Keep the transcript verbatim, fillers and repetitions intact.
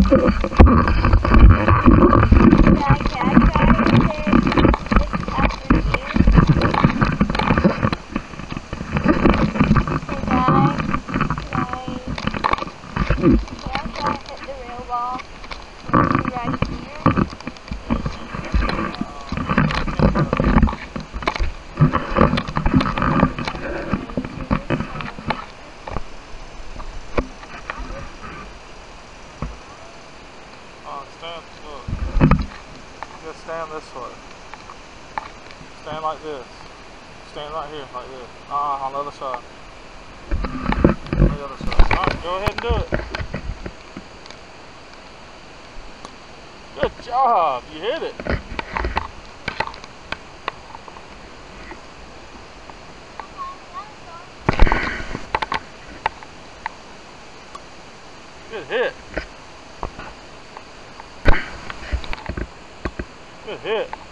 Stand, look. Just stand this way. Stand like this. Stand right here, like this. Uh-uh, on the other side. On the other side. Alright, go ahead and do it. Good job, you hit it. Good hit. Good hit.